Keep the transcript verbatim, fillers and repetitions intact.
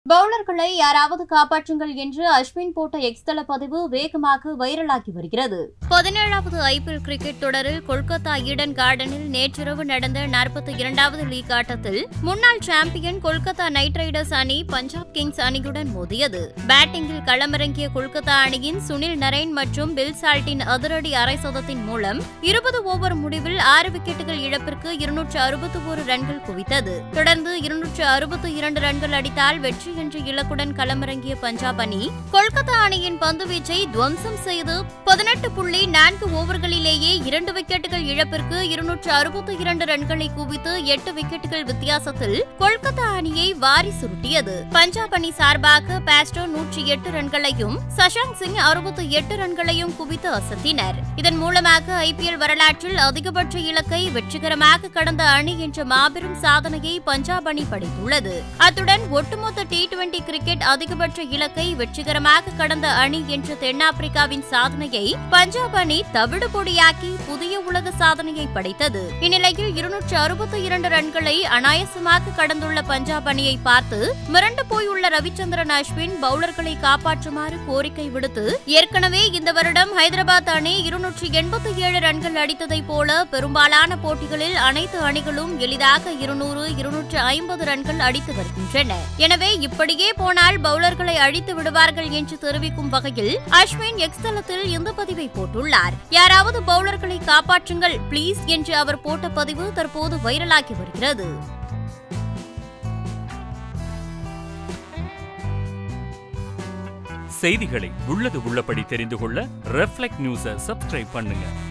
பவுலர்களை யாராவது காப்பாற்றுங்கள் என்று அஸ்வின் போட்ட எக்ஸ் தள பதிவு வேகமாக வைரலாகி வருகிறது. பதினேழாவது ஐபிஎல் கிரிக்கெட் தொடரில் கொல்கத்தா ஈடன் கார்டனில் நேற்றிரவு நடந்த நாற்பத்தி இரண்டாவது லீக் ஆட்டத்தில் முன்னாள் சாம்பியன் கொல்கத்தா நைட் ரைடர்ஸ் அணி பஞ்சாப் கிங்ஸ் அணியுடன் மோதியது. பேட்டிங்கில் களமிறங்கிய கொல்கத்தா அணியின் சுனில் நரேன் மற்றும் பில் சால்ட்டின் அதிரடி அரை சதத்தின் மூலம் இருபது ஓவர் முடிவில் ஆறு விக்கெட்டுகள் இழப்பிற்கு இருநூற்று அறுபத்தி ஒரு ரன்கள் குவித்தது. தொடர்ந்து இருநூற்று அறுபத்தி இரண்டு ரன்கள் அடித்தால் வெற்றி என்ற இலக்குடன் களமிறங்கிய பஞ்சாப் அணி கொல்கத்தா அணியின் பந்துவீச்சை துவம்சம் செய்து பதினெட்டு புள்ளி நான்கு ஓவர்களிலேயே இரண்டு விக்கெட்டுகள் இழப்பிற்கு இருநூற்று அறுபத்தி இரண்டு ரன்களை குவித்து எட்டு விக்கெட்டுகள் வித்தியாசத்தில் கொல்கத்தா அணியை வாரி சுருட்டியது. பஞ்சாப் அணி சார்பாக பாஸ்டோ நூற்றி எட்டு ரன்களையும் சஷாங்க் சிங் அறுபத்தி எட்டு ரன்களையும் குவித்து அசத்தினர். இதன் மூலமாக ஐபிஎல் வரலாற்றில் அதிகபட்ச இலக்கை வெற்றிகரமாக கடந்த அணி என்ற மாபெரும் சாதனையை பஞ்சாப் அணி படைத்துள்ளது. அத்துடன் ஒட்டுமொத்த டி டுவெண்டி கிரிக்கெட் அதிகபட்ச இலக்கை வெற்றிகரமாக கடந்த அணி என்ற தென்னாப்பிரிக்காவின் சாதனையை பஞ்சாப் அணி தவிடு பொடியாக்கி புதிய உலக சாதனையை படைத்தது. இந்நிலையில் இருநூற்று அறுபத்தி இரண்டு ரன்களை அனாயசமாக கடந்துள்ள பஞ்சாப் அணியை பார்த்து மிரண்டு போயுள்ள ரவிச்சந்திரன் அஸ்வின் பவுலர்களை காப்பாற்றுமாறு கோரிக்கை விடுத்து, ஏற்கனவே இந்த வருடம் ஹைதராபாத் அணி இருநூற்று எண்பத்தி ஏழு ரன்கள் அடித்ததைப் போல பெரும்பாலான போட்டிகளில் அனைத்து அணிகளும் எளிதாக இருநூறு இருநூற்று ஐம்பது ரன்கள் அடித்து வருகின்றன. எனவே இப்படியே போனால் பவுலர்களை அழித்து விடுவார்கள் என்று தெரிவிக்கும் வகையில் அஸ்வின் எக்ஸ் தளத்தில் இந்த பதிவை போட்டுள்ளார். யாராவது பவுலர்களை காப்பாற்றுங்கள் பிளீஸ் என்று அவர் போட்ட பதிவு தற்போது வைரலாகி வருகிறது. செய்திகளை உள்ளது உள்ளபடி தெரிந்து கொள்ள ரெஃப்ளெக்ட் நியூஸை சப்ஸ்கிரைப் பண்ணுங்க.